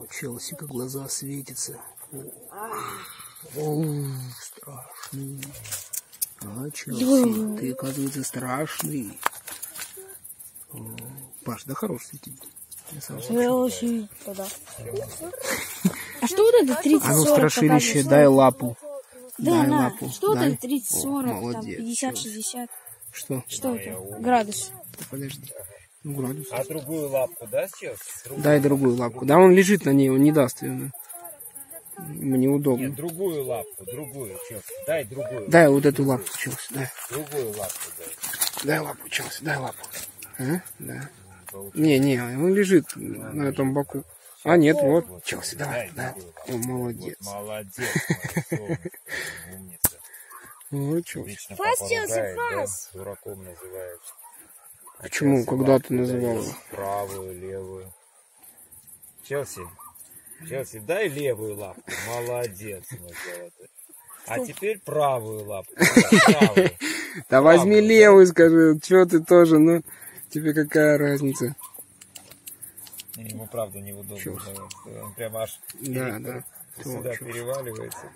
Челсика глаза светятся. О, страшный. А, Челси, ты, оказывается, страшный. О, Паш, да хорош светить. Челси, тогда. А что вот это 30-40? А ну, страшилище, дай лапу. Да, дай на. лапу. Что дай. это 30-40, там Молодец. 50-60? Что? Что это? Градус. Да подожди. Ну, градус. А другую лапку, да, сейчас? Дай другую лапку. Да, он лежит на ней, он не даст ее. Ему неудобно. Нет, другую лапку, другую, Челси. Дай другую. Дай вот эту лапку, Челси, дай. Другую лапку дай. Дай лапу, Челси, дай лапу. А? Да. Не, он лежит на этом боку. А, нет, вот. Челси, давай, дай. О, молодец. Вот, молодец, моя солнышко, умница. Ну, Челси. Вечно Фас, папа Челси, ругает, да, фас. дураком называют. Почему? Когда ты называл? Правую, левую. Челси, дай левую лапку. Молодец, мой золотой. А теперь правую лапку. Правую. Да возьми левую, скажи. Чего ты тоже, ну, тебе какая разница? Ему правда неудобно. Он прямо аж Да. сюда переваливается.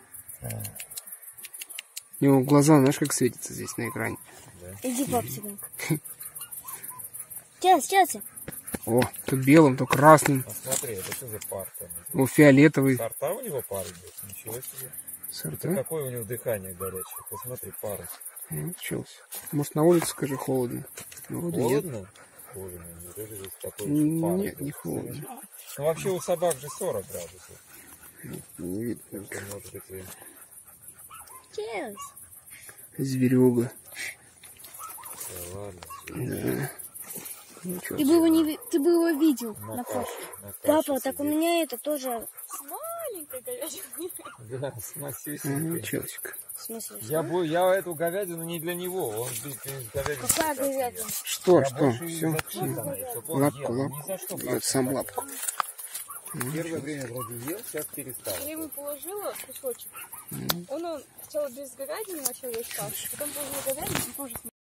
У него глаза, знаешь, как светятся здесь на экране. Иди, пап, сюда. Челси. О, тут белым, то красным. Посмотри, это что за пар там? О, фиолетовый. Сорта у него пар идет? Ничего себе. Сорта? Какое у него дыхание горячее? Посмотри, пары. Челси. Может, на улице, скажи, холодно? Холодно? Холодно. Неужели здесь такой пар? Нет, не холодно. Ну, вообще у собак же 40 градусов. Не видно. Может быть, и... Челси. Зверюга. Да ладно. Да. Ну, Ты бы его видел на Кашу, фото. на кашу Папа, так у сидит. меня это тоже с маленькой говядиной. Да, с масюсенькой. Челсик. В смысле? Я эту говядину не для него. Он без говядины. Какая говядина? Что? Все. Лапку. Вот сам лапку. Первое время вроде ел, сейчас перестал. Я ему положила кусочек. Он сначала без говядины начал есть кашу, потом положила говядину, и тоже